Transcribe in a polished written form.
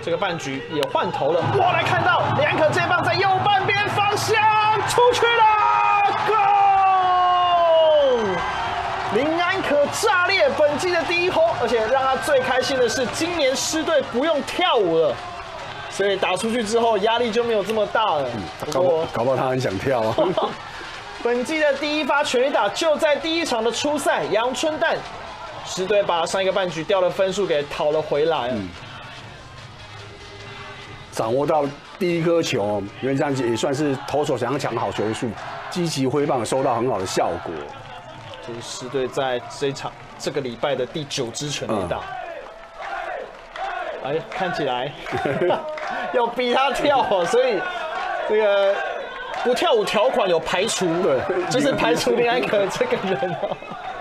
这个半局也换头了，我来看到李安可这棒在右半边方向出去了 ，Go！ 林安可炸裂本季的第1轰，而且让他最开心的是，今年狮队不用跳舞了，所以打出去之后压力就没有这么大了。 搞不好他很想跳啊。 本季的第1发全垒打就在第1场的初赛，阳春蛋狮队把上一个半局掉的分数给讨了回来。 掌握到第1颗球，因为这样子也算是投手想要抢好球数，积极挥棒收到很好的效果。 这是狮队在这个礼拜的第9支全垒打。哎，看起来要逼他跳哦，所以这个不跳舞条款有排除， 对， 就是排除林安可这个人哦。